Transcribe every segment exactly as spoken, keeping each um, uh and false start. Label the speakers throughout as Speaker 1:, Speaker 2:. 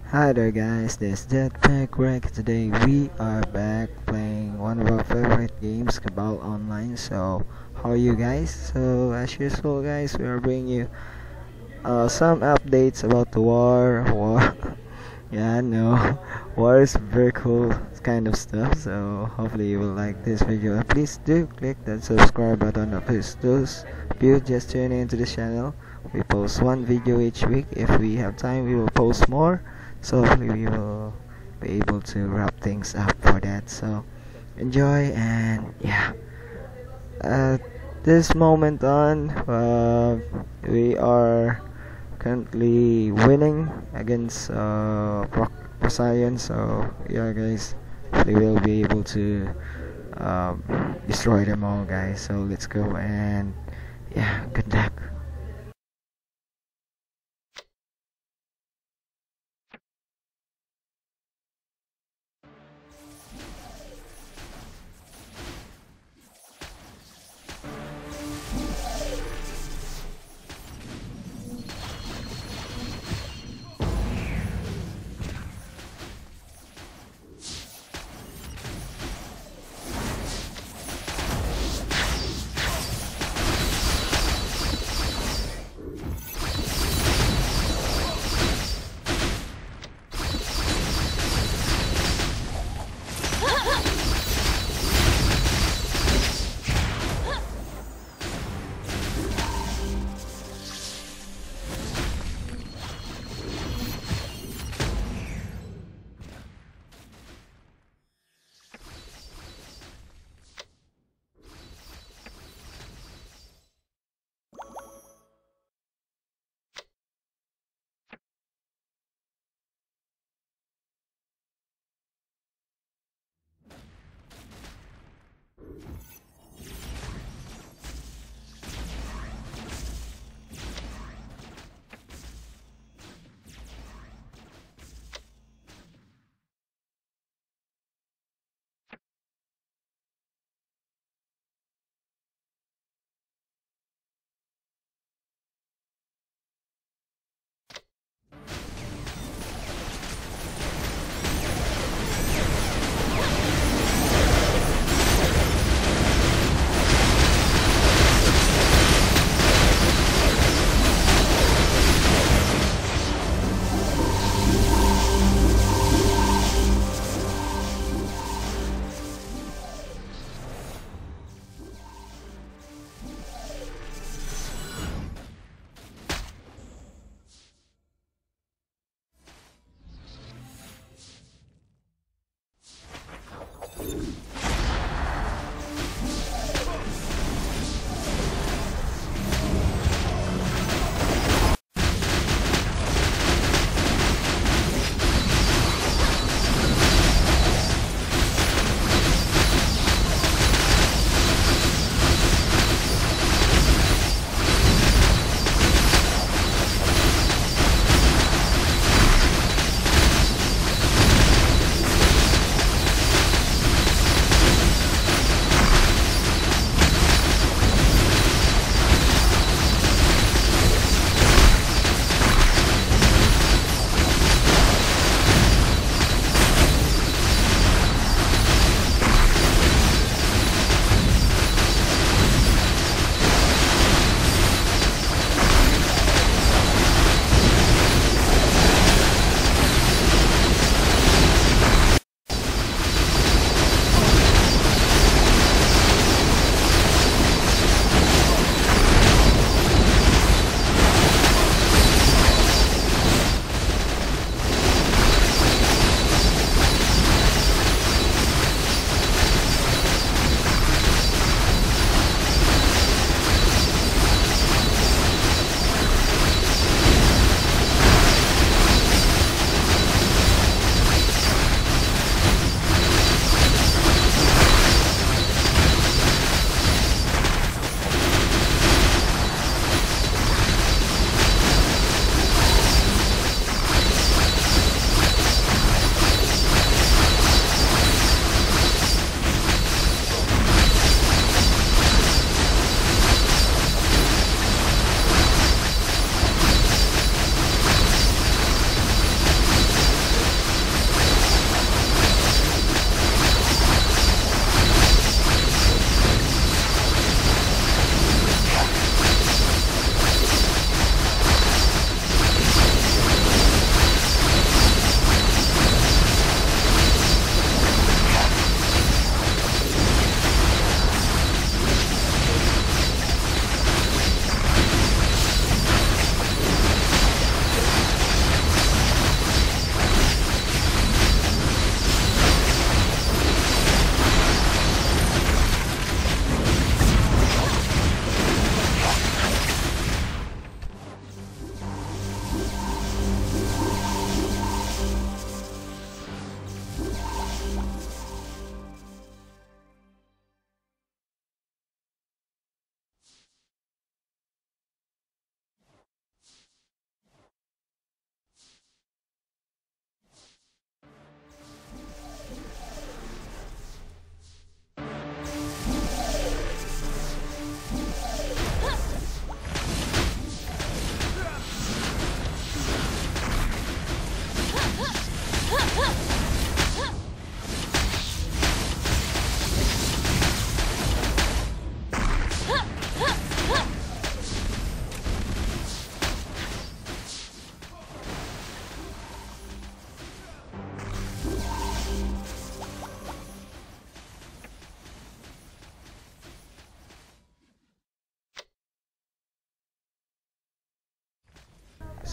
Speaker 1: Hi there guys, this is Jetpack Wreck. Today we are back playing one of our favorite games, Cabal Online. So, how are you guys? So, as usual guys, we are bringing you uh, some updates about the war. War, yeah, no, war is very cool kind of stuff. So, hopefully you will like this video. And please do click that subscribe button. Of please those of you just tuning into the channel. We post one video each week. If we have time, we will post more. So hopefully we will be able to wrap things up for that. So enjoy, and yeah, at this moment on, uh, we are currently winning against uh, Pro- Poseidon. So yeah, guys, we will be able to um, destroy them all, guys. So let's go, and yeah, good luck.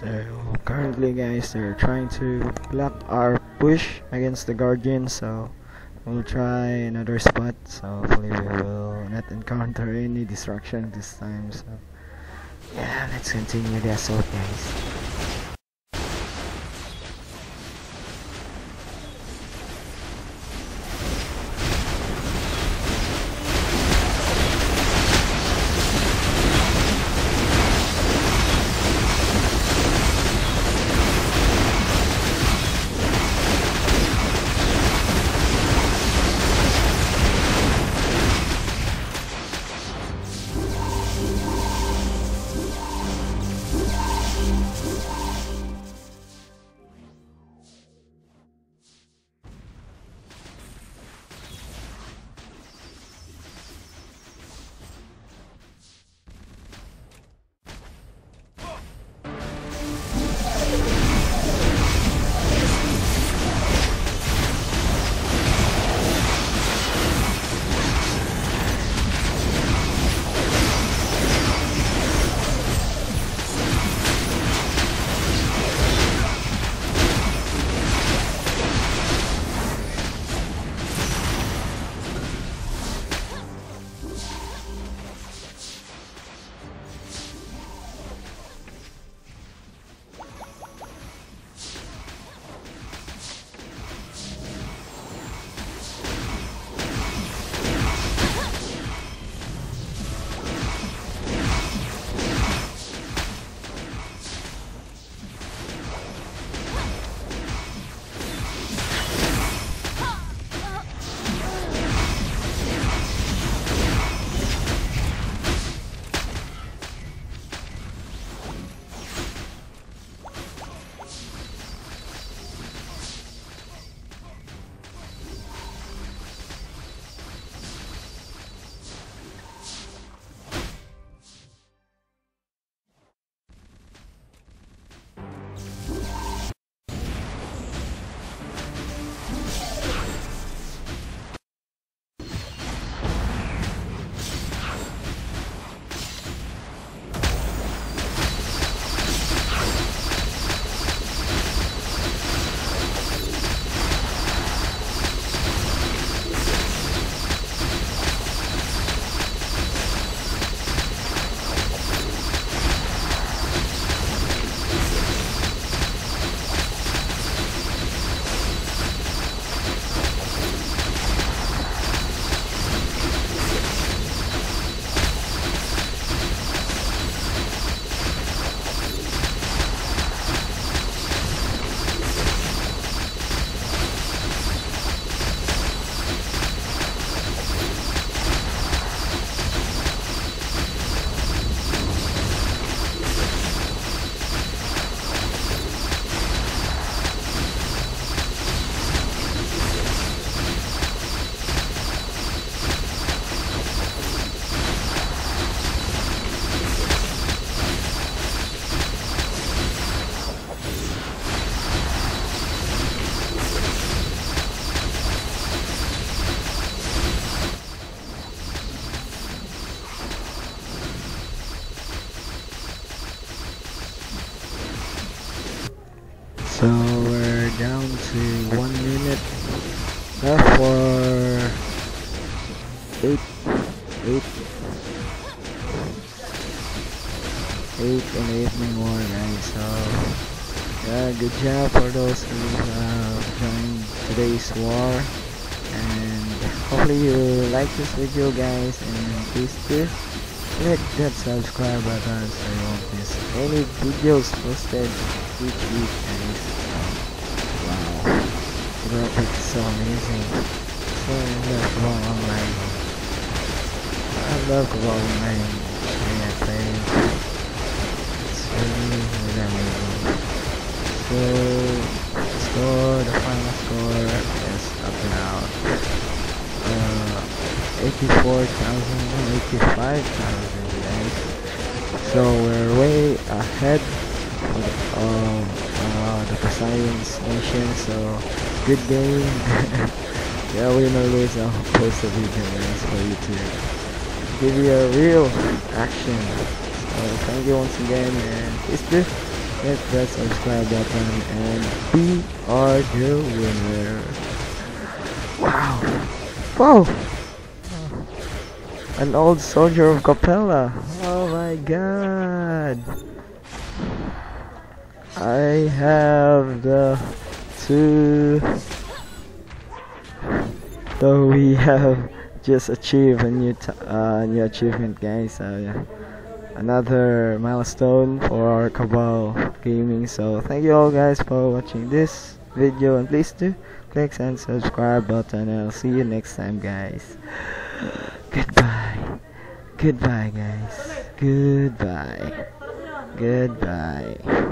Speaker 1: So currently guys, they're trying to block our push against the Guardian, so we'll try another spot, so hopefully we will not encounter any destruction this time. So yeah, let's continue the assault guys. So we're down to one minute left for eight, eight, eight and evening war, guys. So yeah, good job for those who uh, joined today's war, and hopefully you like this video, guys, and please do click that subscribe button so you won't miss any videos posted each week, guys. Wow, the graphic is so amazing. So I love about online. I love about online when I play. It's really, really amazing. So the score, the final score is up and out. Uh, eighty-four thousand, eighty-five thousand, guys. So we're way ahead of um, uh, the Poseidon's nation. So good game. Yeah, win or lose, I'll post a video, guys, for you to give you a real action. So thank you once again, and please do hit that subscribe button and we are the winner. Wow! Wow! An old soldier of Capella. Oh my god! I have the two. So we have just achieved a new t uh, new achievement, guys. So yeah, another milestone for our Cabal Gaming. So thank you all guys for watching this video, and please do click and subscribe button, and I'll see you next time, guys. Goodbye. Goodbye, guys. Goodbye. Goodbye.